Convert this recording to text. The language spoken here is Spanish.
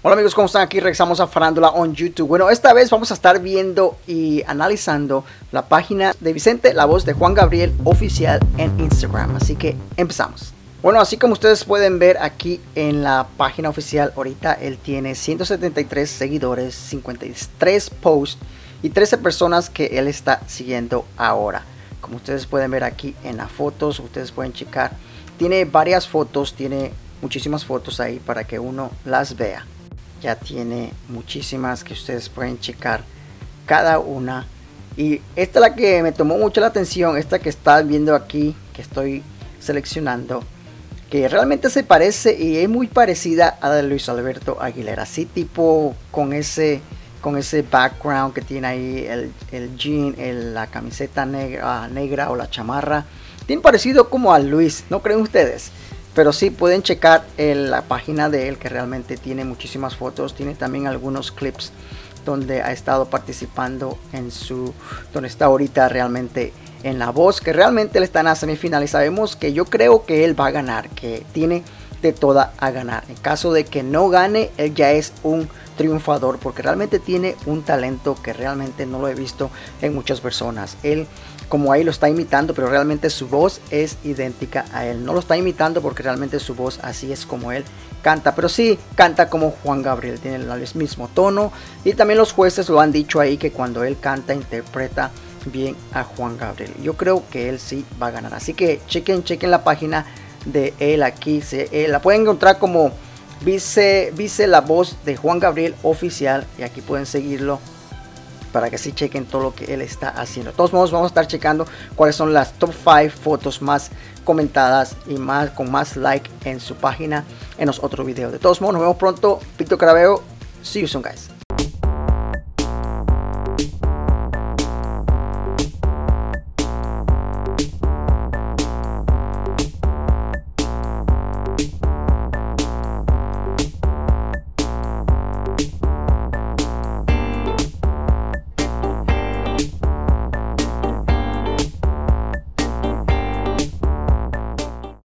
Hola amigos, ¿cómo están? Aquí regresamos a Farándula on YouTube. Bueno, esta vez vamos a estar viendo y analizando la página de Vicente, la voz de Juan Gabriel oficial en Instagram. Así que empezamos. Bueno, así como ustedes pueden ver aquí en la página oficial, ahorita él tiene 173 seguidores, 53 posts y 13 personas que él está siguiendo ahora. Como ustedes pueden ver aquí en las fotos, ustedes pueden checar. Tiene varias fotos, tiene muchísimas fotos ahí para que uno las vea. Ya tiene muchísimas que ustedes pueden checar cada una. Y esta es la que me tomó mucho la atención, esta que están viendo aquí, que estoy seleccionando, que realmente se parece y es muy parecida a la de Luis Alberto Aguilera, así tipo con ese background que tiene ahí, el jean, la camiseta negra o la chamarra, tiene parecido como a Luis, ¿no creen ustedes? Pero sí pueden checar la página de él, que realmente tiene muchísimas fotos, tiene también algunos clips donde ha estado participando donde está ahorita realmente en La Voz, que realmente él está en la semifinal y sabemos que yo creo que él va a ganar, que tiene de toda a ganar. En caso de que no gane, él ya es un triunfador, porque realmente tiene un talento que realmente no lo he visto en muchas personas. Él, como ahí lo está imitando, pero realmente su voz es idéntica a él. No lo está imitando porque realmente su voz así es como él canta, pero sí canta como Juan Gabriel, tiene el mismo tono. Y también los jueces lo han dicho ahí, que cuando él canta interpreta bien a Juan Gabriel. Yo creo que él sí va a ganar, así que chequen la página de él aquí. La pueden encontrar como Vice la voz de Juan Gabriel oficial, y aquí pueden seguirlo para que sí chequen todo lo que él está haciendo. De todos modos, vamos a estar checando cuáles son las top 5 fotos más comentadas y con más like en su página en los otros videos. De todos modos, nos vemos pronto. Víctor Craveo, see you soon, guys.